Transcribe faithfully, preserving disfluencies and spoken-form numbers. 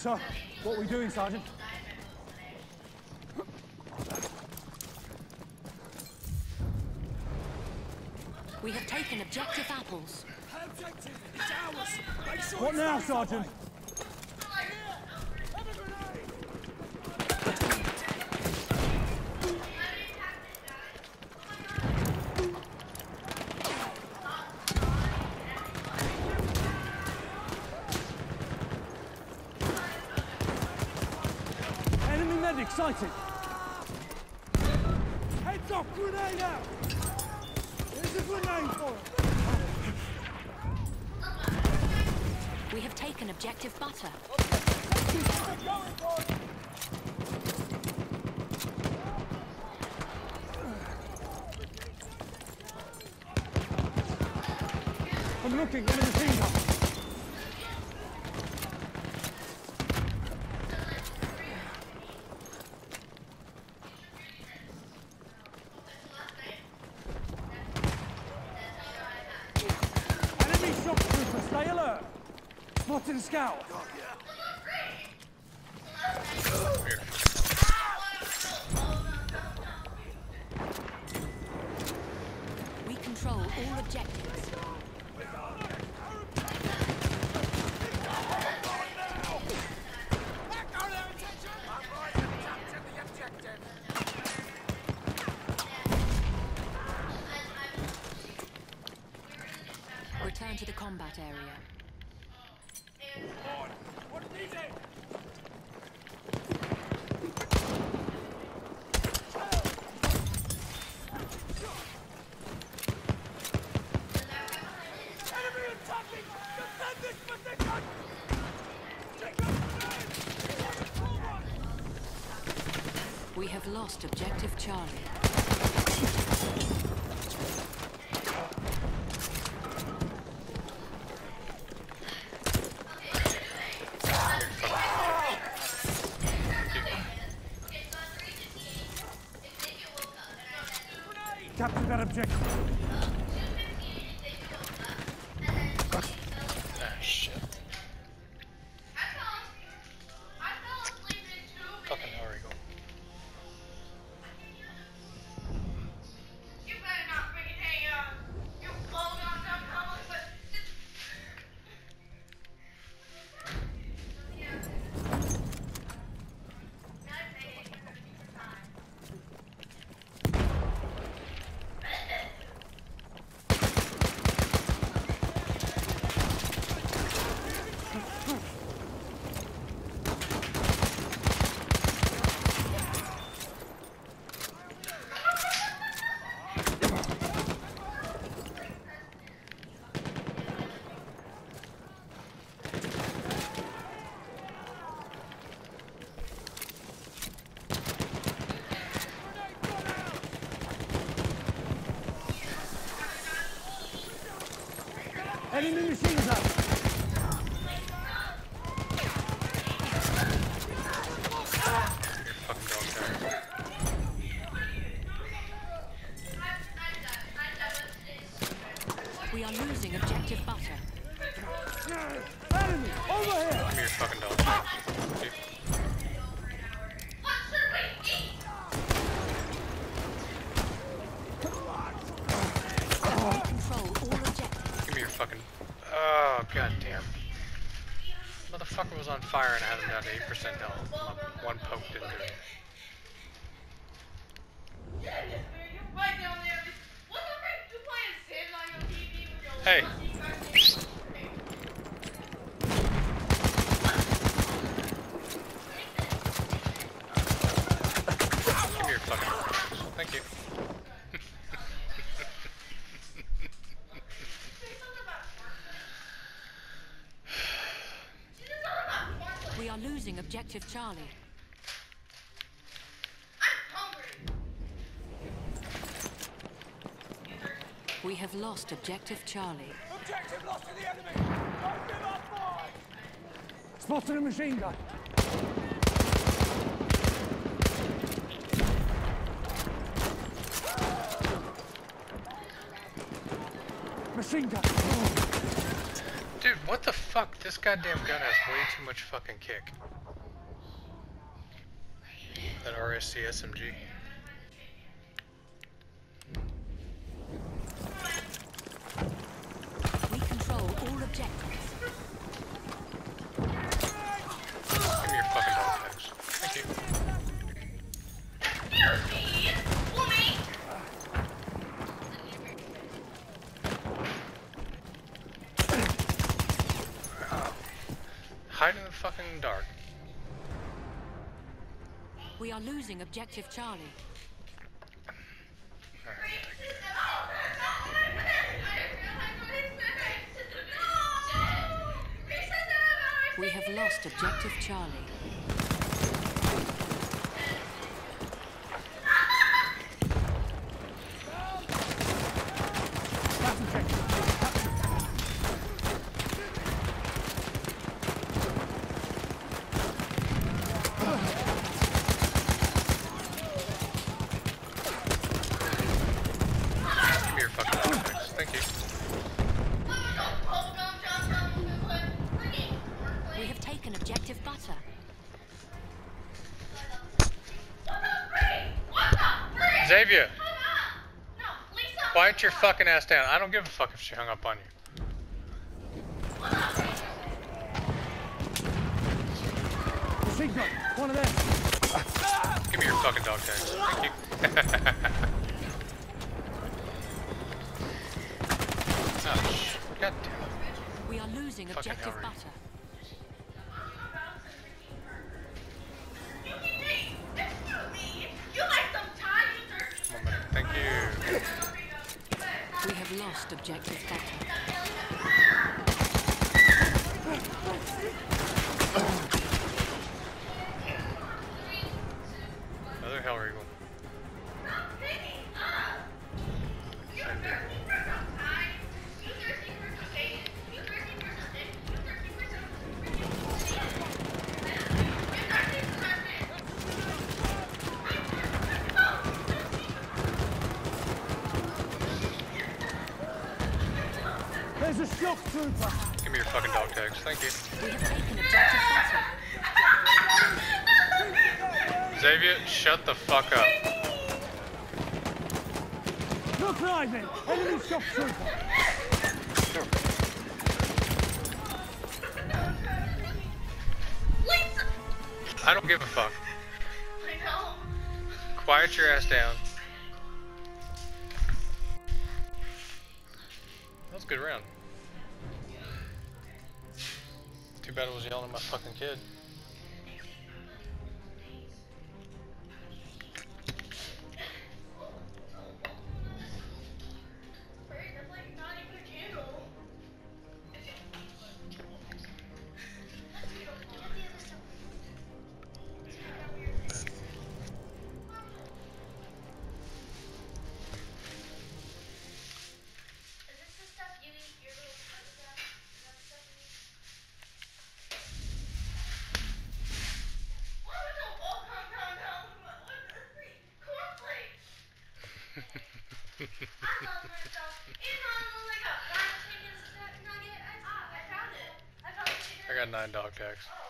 So, what are we doing, Sergeant? We have taken objective apples. Objective, it's ours. Make sure What it now, stays Sergeant? that way. Enemy medic sighted. Heads up, grenade out. Here's a grenade for him. We have taken objective butter. I'm looking in the machine gun. Enemy shock trooper, stay alert. Spotted a scout. We control all objectives. Return to the combat area. What is it? Enemy attacking! Defend this position! Take up the We have lost objective Charlie. Capture that objective. Ah, shit. Fucking hurry, go. Enemy machine gun. Fucking dog guys. We are losing objective butter. Enemy, over here. Give me your fucking dog. We control all objectives. Give me your fucking. Oh, goddamn. Motherfucker was on fire and I had him down to eight percent health. One poke didn't do it. Hey! Give me your fucking. Thank you. We are losing objective Charlie. We have lost objective Charlie. Objective lost to the enemy! Don't give up, boy! Spotted a machine gun. Machine gun. Dude, what the fuck? This goddamn gun has way too much fucking kick. R S C S M G. We control all objectives. Give me your fucking dog tags. Thank you. Hide in the fucking dark. We are losing objective Charlie. We have lost objective Charlie. Give me your fucking dog tags. Thank you. We have taken objective butter. Xavier! Quiet your fucking ass down. I don't give a fuck if she hung up on you. Machine gun. One of them. Give me your fucking dog tags. Thank you. Oh, sh- God damn it. We are losing Fucking objective Hillary. butter. One minute. Thank you. We have lost objective butter. Another Hell Eagle. There's a shock trooper. Give me your fucking dog tags. Thank you. We have taken objective butter. Xavier, shut the fuck up. Look rising. Enemy shock trooper. I don't give a fuck. Quiet your ass down. That was a good round. Too bad I was yelling at my fucking kid. I got nine dog tags.